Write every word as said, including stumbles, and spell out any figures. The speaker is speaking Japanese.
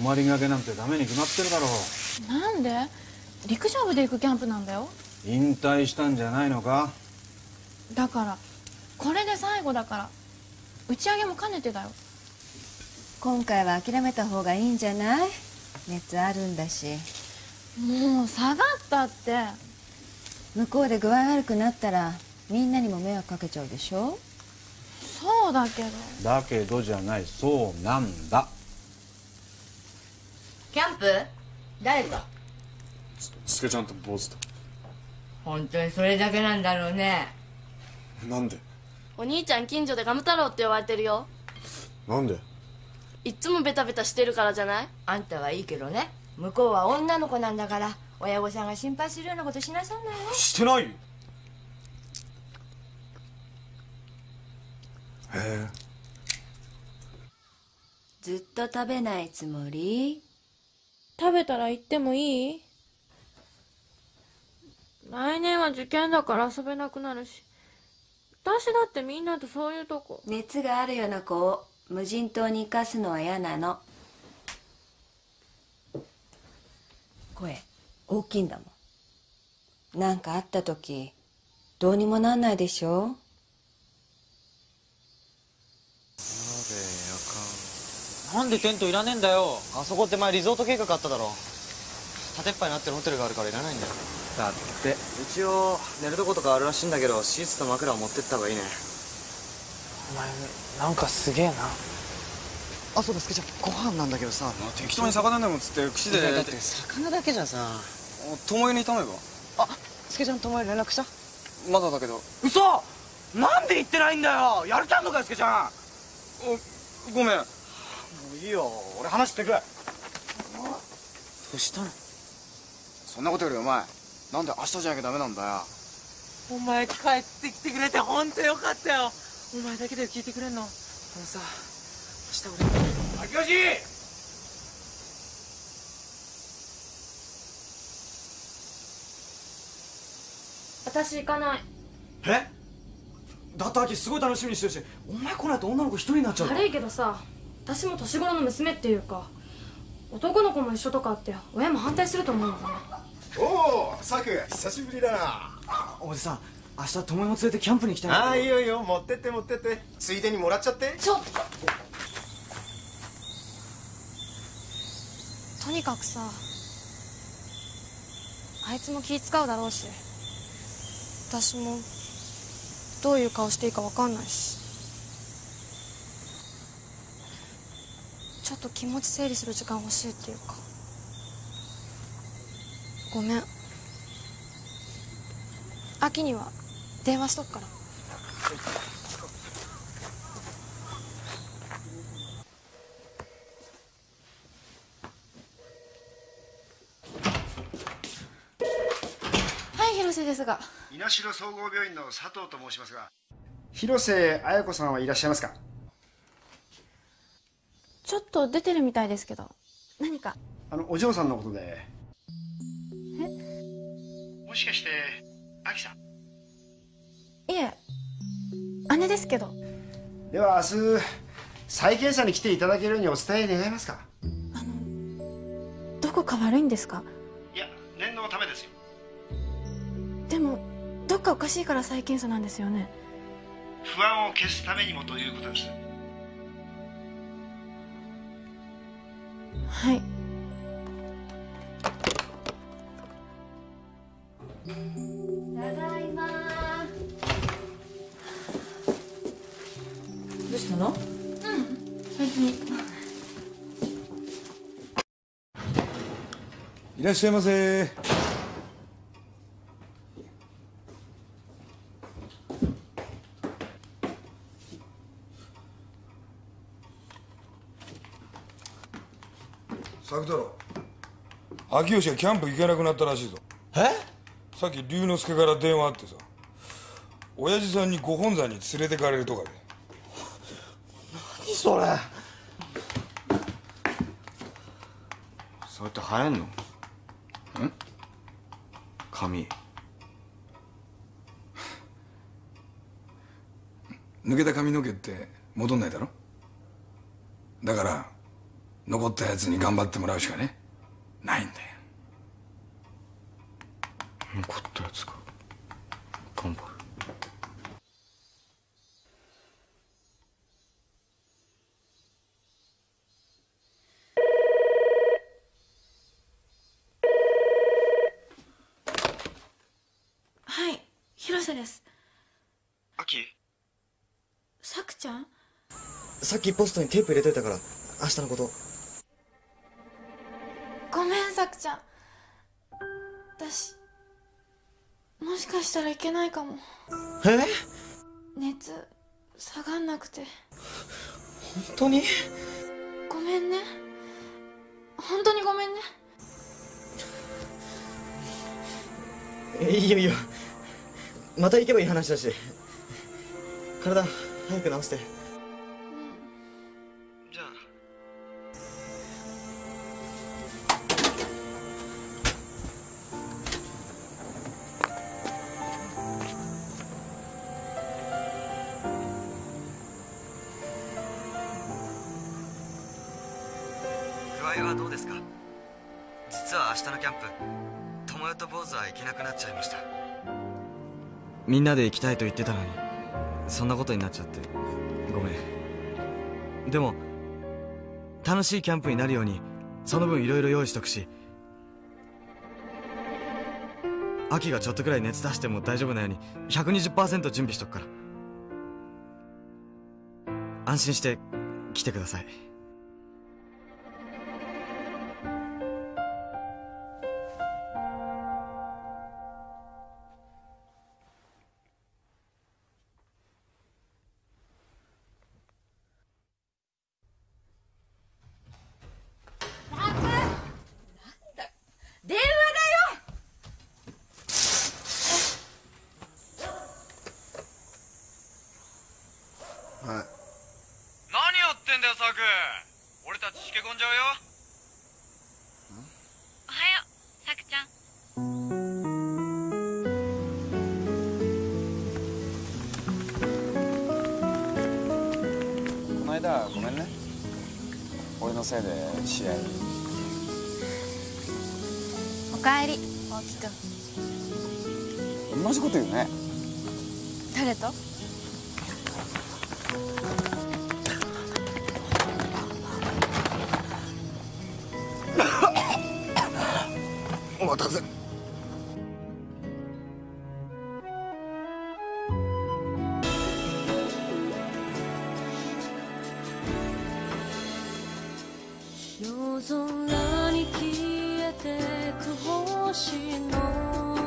まりがけなんてダメに決まってるだろう。 なんで？陸上部で行くキャンプなんだよ。 引退したんじゃないのか？ だからこれで最後だから、打ち上げも兼ねてだよ。 今回は諦めた方がいいんじゃない？熱あるんだし。 もう下がったって。 向こうで具合悪くなったらみんなにも迷惑かけちゃうでしょ。 そうだけど。 だけどじゃない、そうなんだ。 キャンプ？誰と？ スケちゃんと坊主と。 本当にそれだけなんだろうね。 なんで？ お兄ちゃん近所でガム太郎って呼ばれてるよ。 なんで？ いっつもベタベタしてるからじゃない？ あんたはいいけどね、向こうは女の子なんだから親御さんが心配するようなことしなさんなよ。 してないよ。へえ。 ずっと食べないつもり？ 食べたら行ってもいい？来年は受験だから遊べなくなるし、私だってみんなとそういうとこ。 熱があるような子を無人島に生かすのは嫌なの。声大きいんだもん。なんかあった時どうにもなんないでしょ。 なんでテントいらねえんだよ。あそこって前リゾート計画あっただろ。縦っぱいになってるホテルがあるからいらないんだよ。 だって一応寝るとことかあるらしいんだけど、シーツと枕を持ってった方がいいね。 お前なんかすげえな。 あ、そうだ、スケちゃん、ご飯なんだけどさ、 適当に魚でも釣って串で。 だって魚だけじゃさ。 友よに頼めば。 あ、スケちゃん友よ連絡した？ まだだけど。 嘘！なんで言ってないんだよ。やる気あんのかよ、スケちゃん。 お、ごめん。 もういいよ、俺話してくれ。どうしたの？ そんなことよりお前、なんで明日じゃなきゃダメなんだよ。 お前帰ってきてくれて本当よかったよ。お前だけで聞いてくれんの。あのさ、明日俺秋吉。 私行かない。 え？だって秋すごい楽しみにしてるし、お前来ないと女の子一人になっちゃう。 悪いけどさ、私も年頃の娘っていうか、男の子も一緒とかって親も反対すると思うのね。 おお、サク久しぶりだな。 おじさん、明日友よも連れてキャンプに行きたいんだけど。 ああ、いいよいいよ、持ってって持ってって、ついでにもらっちゃって。 ちょっととにかくさ、あいつも気使うだろうし、私もどういう顔していいか分かんないし、ちょっと気持ち整理する時間欲しいっていうか。ごめん。秋には電話しとくから。はい、広瀬ですが。 稲城総合病院の佐藤と申しますが、広瀬綾子さんはいらっしゃいますか？ ちょっと出てるみたいですけど、何か？ あのお嬢さんのことで。 え？ もしかして亜紀さん？ いえ、姉ですけど。 では明日再検査に来ていただけるようにお伝え願えますか？ あの、どこか悪いんですか？ いや、念のためですよ。 でもどっかおかしいから再検査なんですよね。 不安を消すためにもということです。 はい。 ただいま。 どうしたの？ うん、別に。 いらっしゃいませ。 サク太郎、秋吉がキャンプ行けなくなったらしいぞ。 え？ さっき龍之介から電話あってさ、親父さんにご本山に連れてかれるとかで。 何それ？ それって生えんの？ん？髪。 抜けた髪の毛って戻んないだろ。だから残ったやつに頑張ってもらうしかねないんだよ。 残ったやつか頑張る。 はい、広瀬です。 アキ、 さくちゃん？ さっきポストにテープ入れといたから明日のこと。 ごめん、さくちゃん。私もしかしたらいけないかも。 え？ 熱下がんなくて。 本当に？ ごめんね、本当にごめんね。 え、いいよいいよ、また行けばいい話だし。体早く治して。じゃあ。具合はどうですか？実は明日のキャンプ、友よと坊主は行けなくなっちゃいました。みんなで行きたいと言ってたのにそんなことになっちゃってごめん。でも楽しいキャンプになるようにその分いろいろ用意しとくし、秋がちょっとくらい熱出しても大丈夫なように ひゃくにじゅっパーセント 準備しとくから、安心して来てください。 電話だよ。 はい。 何やってんだよサク。俺たちしけ込んじゃうよ。 おはよう、さくちゃん。 この間ごめんね、俺のせいで試合。 おかえり、大木くん。 同じこと言うね。 誰と？ お待たせ。 夜空に消えてく星の